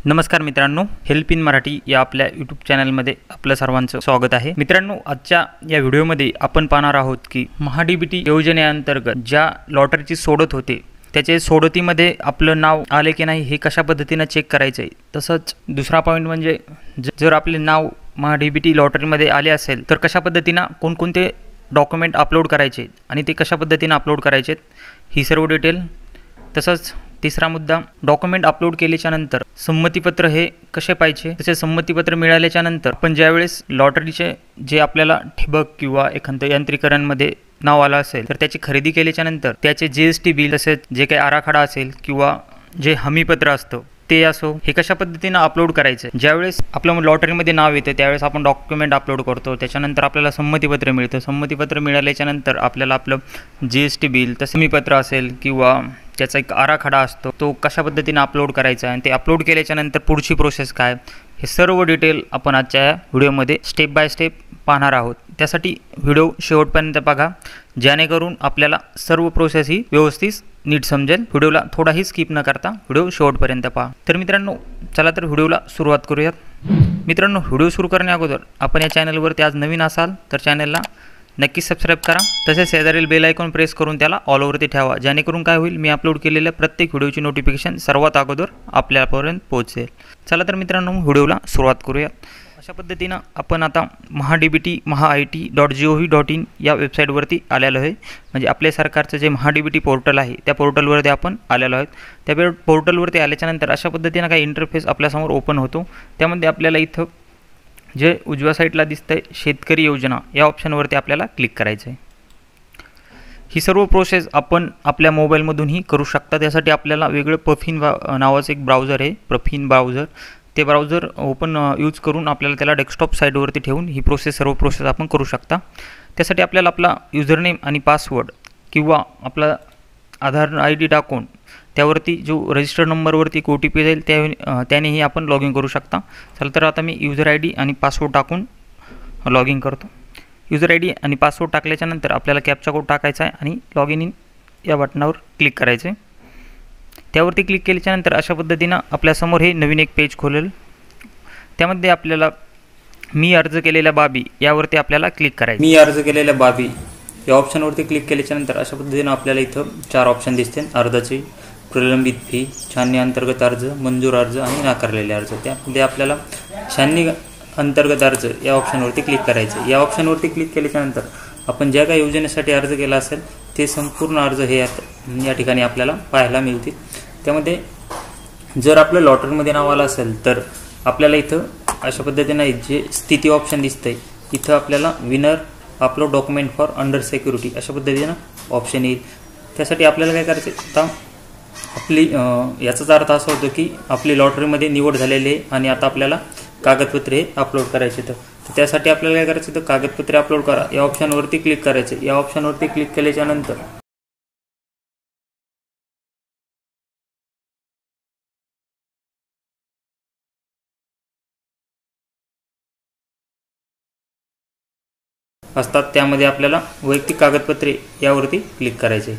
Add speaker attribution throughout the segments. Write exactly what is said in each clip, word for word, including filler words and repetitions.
Speaker 1: नमस्कार मित्रांनो, help in Marathi या आपल्या यूट्यूब चॅनलमध्ये आपलं सर्वांचं स्वागत आहे। मित्रांनो, आजच्या या व्हिडिओमध्ये आपण पाहणार आहोत की महाडीबीटी योजनेअंतर्गत ज्या लॉटरीची सोडत होते त्याचे सोडतीमध्ये आपलं नाव आले की नाही हे कशा पद्धतीने चेक करायचे। तसंच दुसरा पॉइंट म्हणजे जर आपले नाव महाडीबीटी लॉटरीमध्ये आले असेल तर कशा पद्धतीने कोणकोणते डॉक्युमेंट अपलोड करायचे आणि ते कशा पद्धतीने अपलोड करायचे ही सर्व डिटेल। तसंच तिसरा मुद्दा, डॉक्युमेंट अपलोड केल्याच्या नंतर संमतीपत्र हे कसे पाहिजे, तसे संमतीपत्र मिळाल्याच्या नंतर आपण ज्यावेळेस लॉटरीचे जे आपल्याला ठिबक किंवा एखाद्या यांत्रिकरणमध्ये नाव आलं असेल तर त्याची खरेदी केल्याच्या नंतर त्याचे जीएसटी बिल तसेच जे काही आराखडा असेल किंवा जे हमीपत्र असतं ते असो हे कशा पद्धतीने अपलोड करायचं। ज्यावेळेस आपलं लॉटरीमध्ये नाव येतं त्यावेळेस आपण डॉक्युमेंट अपलोड करतो, त्याच्यानंतर आपल्याला संमतीपत्र मिळतं। संमतीपत्र मिळाल्याच्या नंतर आपल्याला आपलं जीएसटी बिल तसं हमीपत्र असेल किंवा त्याचा एक आराखडा असतो तो कशा पद्धतीने अपलोड करायचा आणि ते अपलोड केल्याच्या नंतर पुढची प्रोसेस काय हे सर्व डिटेल आपण आजच्या या व्हिडिओमध्ये स्टेप बाय स्टेप पाहणार आहोत। त्यासाठी व्हिडिओ शेवटपर्यंत बघा जेणेकरून आपल्याला सर्व प्रोसेस ही व्यवस्थित नीट समजेल। व्हिडिओला थोडाही स्किप न करता व्हिडिओ शेवटपर्यंत पहा। तर मित्रांनो, चला तर व्हिडिओला सुरुवात करूयात। मित्रांनो, व्हिडिओ सुरू करण्या अगोदर आपण या चॅनलवरती आज नवीन असाल तर चॅनलला नक्की सबस्क्राइब करा, तसेच शेजारील बेल आयकॉन प्रेस करून त्याला ऑल ओवरती ठेवा जेणेकरून काय होईल, मी अपलोड केलेल्या प्रत्येक व्हिडिओची नोटिफिकेशन सर्वात अगोदर आपल्यापर्यंत पोहोचेल। चला तर मित्रांनो, व्हिडिओला सुरुवात करूया। अशा पद्धतीने आपण आता महाडीबीटी Maha I T dot G O V dot in या वेबसाईटवरती आलेलो आहे। म्हणजे आपल्या सरकारचं जे महाडीबीटी पोर्टल आहे त्या पोर्टलवरती आपण आलेलो आहोत। त्या पोर्टलवरती आल्याच्यानंतर अशा पद्धतीने काही इंटरफेस आपल्यासमोर ओपन होतो। त्यामध्ये आपल्याला इथं जे उजव्या साईडला दिसतंय शेतकरी योजना या ऑप्शनवरती आपल्याला क्लिक करायचं आहे। ही सर्व प्रोसेस आपण आपल्या मोबाईलमधूनही करू शकता। त्यासाठी आपल्याला वेगळं पफिन नावाचं एक ब्राउझर आहे, प्रफिन ब्राउझर, ते ब्राउझर ओपन यूज करून आपल्याला त्याला डेस्कटॉप साईडवरती ठेवून ही प्रोसेस सर्व प्रोसेस आपण करू शकता। त्यासाठी आपल्याला आपला युजरनेम आणि पासवर्ड किंवा आपला आधार आय डी टाकून त्यावरती जो रजिस्टर नंबरवरती एक ओ टी पी जाईल त्या त्यानेही आपण लॉग इन करू शकता। चला तर आता मी युजर आय डी आणि पासवर्ड टाकून लॉग इन करतो। युजर आय डी आणि पासवर्ड टाकल्याच्यानंतर आपल्याला कॅप्चा कोड टाकायचा आहे आणि लॉग इन या बटनावर क्लिक करायचं आहे। त्यावरती क्लिक केल्याच्यानंतर अशा पद्धतीनं आपल्यासमोर हे नवीन एक पेज खोलेल। त्यामध्ये आपल्याला मी अर्ज केलेल्या बाबी यावरती आपल्याला क्लिक करायचं। मी अर्ज केलेल्या बाबी या ऑप्शनवरती क्लिक केल्याच्यानंतर अशा पद्धतीनं आपल्याला इथं चार ऑप्शन दिसतील, अर्जाचे, प्रलंबित फी, छाननी अंतर्गत अर्ज, मंजूर अर्ज आणि नाकारलेले अर्ज। त्यामध्ये आपल्याला छाननी अंतर्गत अर्ज या ऑप्शनवरती क्लिक करायचं। या ऑप्शनवरती क्लिक केल्याच्यानंतर आपण ज्या काही योजनेसाठी अर्ज केला असेल ते संपूर्ण अर्ज हे या ठिकाणी आपल्याला पाहायला मिळतील। त्यामध्ये जर आपलं लॉटरीमध्ये नाव आलं असेल तर आपल्याला इथं अशा पद्धतीने जे स्थिती ऑप्शन दिसतंय इथं आपल्याला विनर upload document for under security अशा पद्धतीनं ऑप्शन येईल। त्यासाठी आपल्याला काय करायचं, आता आपली याचाच अर्थ असा होतो की आपली लॉटरीमध्ये निवड झालेली आहे आणि आता आपल्याला कागदपत्रे अपलोड करायचे। तर त्यासाठी आपल्याला काय करायचं, तर कागदपत्रे अपलोड करा या ऑप्शनवरती क्लिक करायचे। या ऑप्शनवरती क्लिक केल्याच्या नंतर असतात त्यामध्ये आपल्याला वैयक्तिक कागदपत्रे यावरती क्लिक करायचे।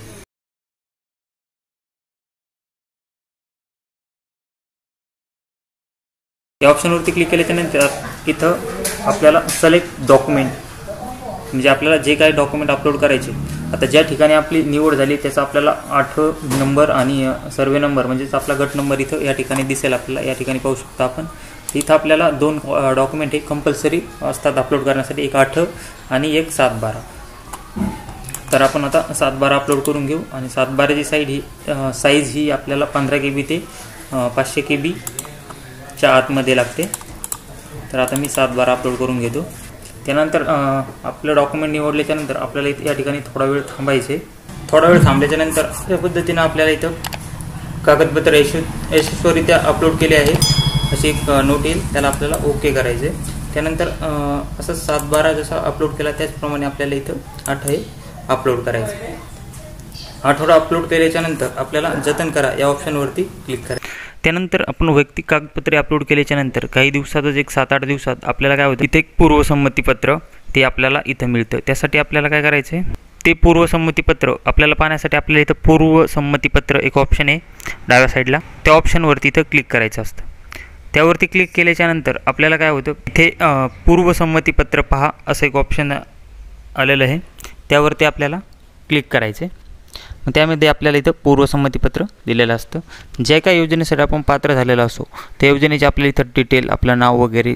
Speaker 1: या ऑप्शनवरती क्लिक केल्याच्यानंतर इथं आपल्याला सिलेक्ट डॉक्युमेंट म्हणजे आपल्याला जे काही डॉक्युमेंट अपलोड करायचे, आता ज्या ठिकाणी आपली निवड झाली त्याचा आपल्याला आठ नंबर आणि सर्वे नंबर म्हणजेच आपला गट नंबर इथं या ठिकाणी दिसेल। आपल्याला या ठिकाणी पाहू शकता आपण इथं आपल्याला दोन डॉक्युमेंट हे कंपल्सरी असतात अपलोड करण्यासाठी, एक आठ आणि एक सात बारा। तर आपण आता सात बारा अपलोड करून घेऊ आणि सात बाराची साईड ही साईज ही आपल्याला पंधरा के बी ते पाचशे के बीच्या आतमध्ये लागते। तर आता मी सात बारा अपलोड करून घेतो। त्यानंतर आपलं डॉक्युमेंट निवडल्याच्यानंतर आपल्याला या ठिकाणी थोडा वेळ थांबायचे। थोडा वेळ थांबल्याच्यानंतर या पद्धतीनं आपल्याला इथं कागदपत्र यशस्वीरित्या अपलोड केले आहे अशी एक नोट येईल, त्याला आपल्याला ओके करायचे। त्यानंतर असं सात बारा जसा अपलोड केला त्याचप्रमाणे आपल्याला इथं आठ हे अपलोड करायचं। आठवडा अपलोड केल्याच्यानंतर आपल्याला जतन करा या ऑप्शनवरती क्लिक करा। त्यानंतर आपण वैयक्तिक कागदपत्रे अपलोड केल्याच्यानंतर काही दिवसातच एक सात आठ दिवसात आपल्याला काय होतं, इथे एक पूर्वसंमतीपत्र ते आपल्याला इथं मिळतं। त्यासाठी आपल्याला काय करायचं आहे, ते पूर्वसंमतीपत्र आपल्याला पाहण्यासाठी आपल्याला इथं पूर्वसंमतीपत्र एक ऑप्शन आहे डाव्या साईडला, त्या ऑप्शनवरती इथं क्लिक करायचं असतं। त्यावरती क्लिक केल्याच्यानंतर आपल्याला काय होतं, इथे पूर्वसंमतीपत्र पहा असं एक ऑप्शन आलेलं आहे, त्यावरती आपल्याला क्लिक करायचं आहे. मग त्यामध्ये आपल्याला इथं पूर्वसंमतीपत्र दिलेलं असतं. ज्या काही योजनेसाठी आपण पात्र झालेला असो त्या योजनेचे आपल्याला इथं डिटेल, आपलं नाव वगैरे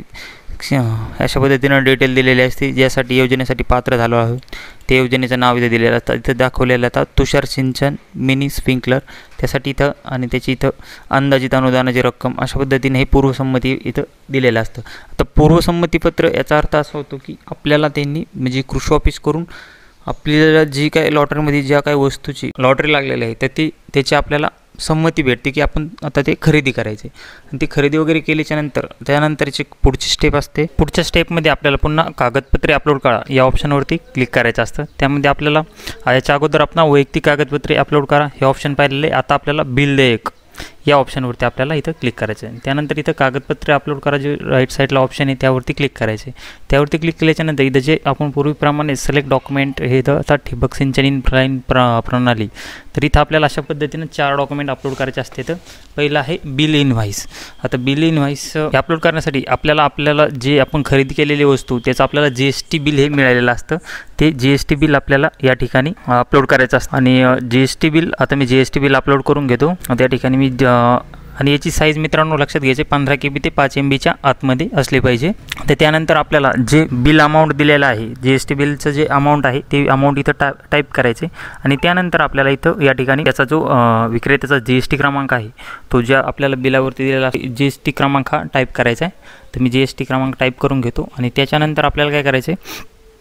Speaker 1: अशा पद्धतीनं डिटेल दिलेली असते. ज्यासाठी योजनेसाठी पात्र झालो आहोत त्या योजनेचं नाव इथं दिलेलं असतं. इथं दाखवलेलं असतं तुषार सिंचन मिनी स्प्रिंकलर, त्यासाठी इथं आणि त्याची इथं अंदाजित अनुदानाची रक्कम, अशा पद्धतीने हे पूर्वसंमती इथं दिलेलं असतं. आता पूर्वसंमतीपत्र याचा अर्थ असा होतो की आपल्याला त्यांनी म्हणजे कृषी ऑफिस करून आपल्याला जी काय लॉटरीमध्ये ज्या काही वस्तूची लॉटरी लागलेली आहे तर ती त्याची आपल्याला संमती भेटते की आपण आता ते खरेदी करायचे. आणि ती खरेदी वगैरे केल्याच्यानंतर त्यानंतरची पुढची स्टेप असते. पुढच्या स्टेपमध्ये आपल्याला पुन्हा कागदपत्रे अपलोड करा या ऑप्शनवरती क्लिक करायचं असतं. त्यामध्ये आपल्याला याच्या अगोदर आपण वैयक्तिक कागदपत्रे अपलोड करा हे ऑप्शन पाहिलेले. आता आपल्याला बिल देयक या ऑप्शनवरती आपल्याला इथं क्लिक करायचं आहे. त्यानंतर इथं कागदपत्रे अपलोड करा जे राईट साईडला ऑप्शन आहे त्यावरती क्लिक करायचे. त्यावरती क्लिक केल्याच्यानंतर इथं जे आपण पूर्वीप्रमाणे सिलेक्ट डॉक्युमेंट हे इथं आता ठिबक सिंचन इन प्लाईन प्र प्रणाली, तर इथं आपल्याला अशा पद्धतीनं चार डॉक्युमेंट अपलोड करायचे असते. तर पहिलं आहे बिल इनव्हाईस. आता बिल इनव्हाईस अपलोड करण्यासाठी आपल्याला आपल्याला जे आपण खरेदी केलेली वस्तू त्याचं आपल्याला जी एस टी बिल हे मिळालेलं असतं. ते जी एस टी बिल आपल्याला या ठिकाणी अपलोड करायचं असतं. आणि जी एस टी बिल आता मी G S T bill upload करून घेतो. त्या ठिकाणी मी आणि याची साईज मित्रांनो लक्षात घ्यायचे पंधरा के बी ते पाच एम बीच्या आतमध्ये असले पाहिजे. तर त्यानंतर आपल्याला जे बिल अमाऊंट दिलेलं आहे, जी एस टी बिलचं जे अमाऊंट आहे ते अमाऊंट इथं टा टाईप करायचे. आणि त्यानंतर आपल्याला इथं या ठिकाणी त्याचा जो विक्रेत्याचा जी एस टी क्रमांक आहे तो ज्या आपल्याला बिलावरती दिलेला जी एस टी क्रमांक हा टाईप करायचा आहे. तर मी जी एस टी क्रमांक टाईप करून घेतो. आणि त्याच्यानंतर आपल्याला काय करायचं आहे,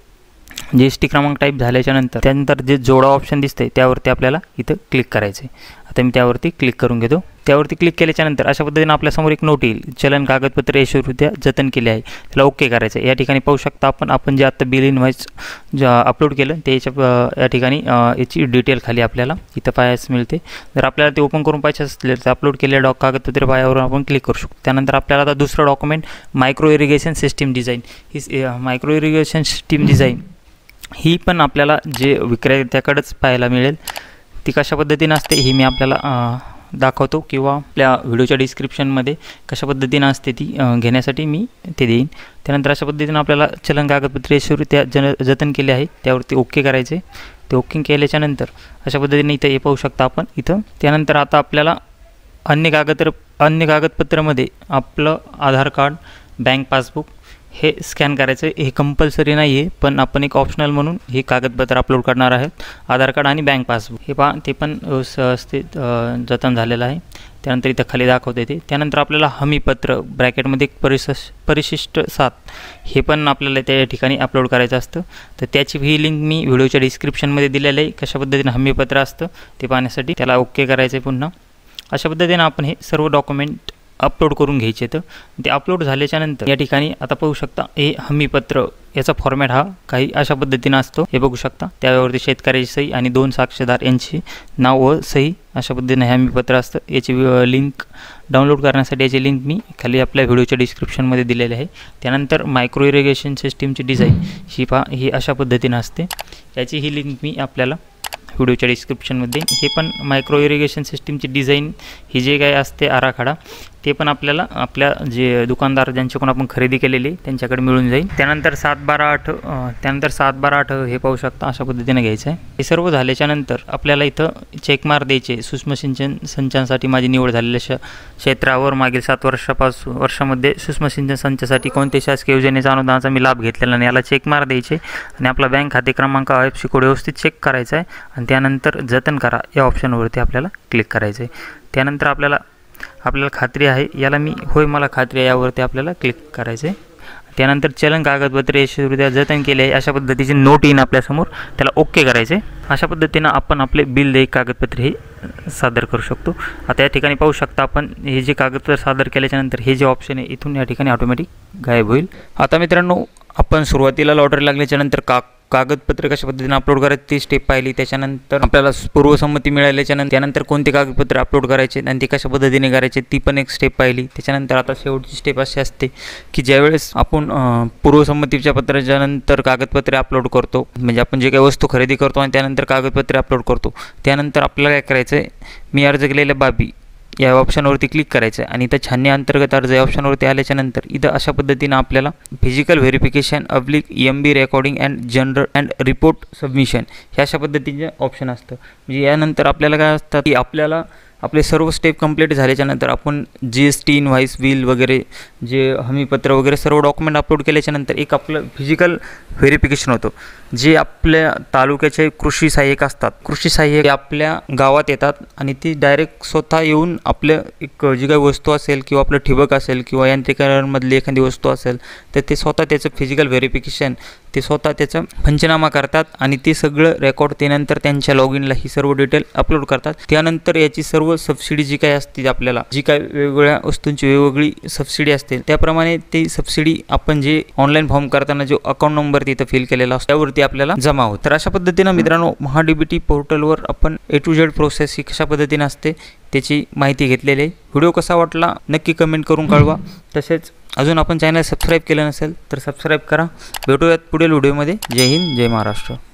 Speaker 1: जी एस टी क्रमांक टाईप झाल्याच्यानंतर त्यानंतर जे जोडा ऑप्शन दिसतंय त्यावरती आपल्याला इथं क्लिक करायचं आहे. आता मी त्यावरती क्लिक करून घेतो. त्यावरती क्लिक केल्याच्यानंतर अशा पद्धतीने आपल्यासमोर एक नोट येईल, चलन कागदपत्रे यशस्वीरित्या जतन केले आहे, त्याला ओके करायचं आहे. या ठिकाणी पाहू शकता आपण आपण जे आता बिल इनव्हाईस अपलोड केलं त्याच्या या ठिकाणी याची डिटेल खाली आपल्याला इथं पाहायला मिळते. जर आपल्याला ते ओपन करून पाहिजे असले तर अपलोड केलेल्या डॉ कागदपत्रे पायावर आपण क्लिक करू शकतो. त्यानंतर आपल्याला आता दुसरं document micro irrigation system design, ही मायक्रो इरिगेशन सिस्टीम डिझाईन ही पण आपल्याला जे विक्रेत्याकडेच पाहायला मिळेल. ती कशा पद्धतीनं असते ही मी आपल्याला दाखवतो किंवा आपल्या व्हिडिओच्या डिस्क्रिप्शनमध्ये कशा पद्धतीनं असते ती घेण्यासाठी मी ते देईन. त्यानंतर अशा पद्धतीनं आपल्याला चलन कागदपत्रे यशस्वीरित्या जन जतन केले आहे त्यावरती ओके करायचे. ते ओके केल्याच्यानंतर अशा पद्धतीने इथं हे पाहू शकता आपण इथं. त्यानंतर आता आपल्याला अन्य कागदपत्र अन्य कागदपत्रामध्ये आपलं आधार कार्ड, बँक पासबुक हे स्कॅन करायचं. हे कंपल्सरी नाही आहे पण आपण एक ऑप्शनल म्हणून हे कागदपत्र अपलोड करणार आहेत. आधार कार्ड आणि बँक पासबुक हे पहा ते पण व्यवस्थित जतन झालेलं आहे. त्यानंतर इथं खाली दाखवता येते. त्यानंतर आपल्याला हमीपत्र ब्रॅकेटमध्ये परिशिष परिशिष्ट सात हे पण आपल्याला त्या ठिकाणी अपलोड करायचं असतं. तर त्याची ही लिंक मी व्हिडिओच्या डिस्क्रिप्शनमध्ये दिलेलं आहे. कशा पद्धतीने हमीपत्र असतं ते पाहण्यासाठी त्याला ओके करायचं आहे पुन्हा. अशा पद्धतीने आपण हे सर्व डॉक्युमेंट अपलोड करून घ्यायचे. तर ते अपलोड झाल्याच्यानंतर या ठिकाणी आता पाहू शकता हे हमीपत्र याचा फॉर्मॅट हा काही अशा पद्धतीनं असतो. हे बघू शकता त्यावरती शेतकऱ्याची सही आणि दोन साक्षीदार यांची नाव व सही अशा पद्धतीने हे हमीपत्र असतं. याची लिंक डाउनलोड करण्यासाठी याची लिंक मी खाली आपल्या व्हिडिओच्या डिस्क्रिप्शनमध्ये दिलेली आहे. त्यानंतर मायक्रो इरिगेशन सिस्टीमची डिझाईन ही पहा ही अशा पद्धतीनं असते. याची ही लिंक मी आपल्याला व्हिडिओच्या डिस्क्रिप्शनमध्ये. हे पण मायक्रो इरिगेशन सिस्टीमची डिझाईन ही जे काय असते आराखडा ते पण आपल्याला आपल्या जे दुकानदार ज्यांच्याकडून आपण खरेदी केलेली त्यांच्याकडे मिळून जाईल. त्यानंतर सात बारा आठ त्यानंतर सात बारा आठ हे पाहू शकता अशा पद्धतीने घ्यायचं आहे. हे सर्व झाल्याच्यानंतर आपल्याला इथं चेकमार द्यायचे. सूक्ष्म सिंचन संचासाठी माझी निवड झालेल्या श क्षेत्रावर मागील सात वर्षापासून वर्षामध्ये सूक्ष्म सिंचन संचासाठी कोणत्या शासकीय योजनेचा अनुदानाचा मी लाभ घेतलेला नाही याला चेकमार द्यायचे. आणि आपला बँक खाते क्रमांक आय एफ सी कोड व्यवस्थित चेक करायचा आहे. आणि त्यानंतर जतन करा या ऑप्शनवरती आपल्याला क्लिक करायचं आहे. त्यानंतर आपल्याला आपल्याला खात्री आहे याला मी होय मला खात्री आहे यावरती आपल्याला क्लिक करायचं आहे. त्यानंतर चलन कागदपत्रे यशस्वीरित्या जतन केले आहे अशा पद्धतीची नोट येईन आपल्यासमोर त्याला ओके करायचे. अशा पद्धतीनं आपण आपले बिल देयक कागदपत्रे हे सादर करू शकतो. आता या ठिकाणी पाहू शकता आपण हे जे कागदपत्र सादर केल्याच्यानंतर हे जे ऑप्शन आहे इथून या ठिकाणी ऑटोमॅटिक गायब होईल. आता मित्रांनो आपण सुरुवातीला लॉटरी लागल्याच्यानंतर का कागदपत्र कशा पद्धतीने अपलोड करायची ती स्टेप पाहिली. त्याच्यानंतर आपल्याला पूर्वसंमती मिळाल्याच्यानंतर त्यानंतर कोणते कागदपत्र अपलोड करायचे आणि ते कशा पद्धतीने करायचे ती पण एक स्टेप पाहिली. त्याच्यानंतर आता शेवटची स्टेप अशी असते की ज्यावेळेस आपण पूर्वसंमतीच्या पत्राच्या नंतर कागदपत्रे अपलोड करतो म्हणजे आपण जे काही वस्तू खरेदी करतो आणि त्यानंतर कागदपत्रे अपलोड करतो त्यानंतर आपल्याला काय करायचं आहे, मी अर्ज केलेल्या बाबी या ऑप्शनवरती क्लिक करायचं आहे आणि इथं छाननी अंतर्गत अर्ज या ऑप्शनवरती आल्याच्यानंतर इथं अशा पद्धतीनं आपल्याला फिजिकल व्हेरिफिकेशन अब्लिक M B recording and general and report submission ह्या अशा पद्धतीचे ऑप्शन असतं. म्हणजे यानंतर आपल्याला काय असतं की आपल्याला आपले सर्व स्टेप कंप्लीट झाल्याच्यानंतर आपण G S T invoice bill वगैरे जे हमीपत्र वगैरे सर्व डॉक्युमेंट अपलोड केल्याच्यानंतर एक आपलं फिजिकल व्हेरिफिकेशन होतं. जे आपल्या तालुक्याचे कृषी सहाय्यक असतात, कृषी सहाय्यक आपल्या गावात येतात आणि ती डायरेक्ट स्वतः येऊन आपल्या एक जी काही वस्तू असेल किंवा आपलं ठिबक असेल किंवा यांत्रिकरणमधली एखादी वस्तू असेल तर ते स्वतः त्याचं फिजिकल व्हेरिफिकेशन ते स्वतः त्याचा पंचनामा करतात आणि ते सगळं रेकॉर्ड त्यानंतर त्यांच्या लॉग इनला ही सर्व डिटेल अपलोड करतात. त्यानंतर याची सर्व सबसिडी जी काही असते आपल्याला जी काही वेगवेगळ्या वस्तूंची वेगवेगळी सबसिडी असते त्याप्रमाणे ती सबसिडी आपण जे ऑनलाईन फॉर्म करताना जो अकाउंट नंबर तिथं फिल केलेला असतो त्यावरती आपल्याला जमा होतं. तर अशा पद्धतीनं मित्रांनो महा डी बी टी पोर्टलवर आपण ए टू झेड प्रोसेस ही कशा पद्धतीने असते त्याची माहिती घेतलेली आहे. व्हिडिओ कसा वाटला नक्की कमेंट करून कळवा. तसेच अजून आपण चॅनल सबस्क्राईब केलं नसेल तर सबस्क्राईब करा. भेटूयात पुढील व्हिडिओमध्ये. जय हिंद, जय महाराष्ट्र.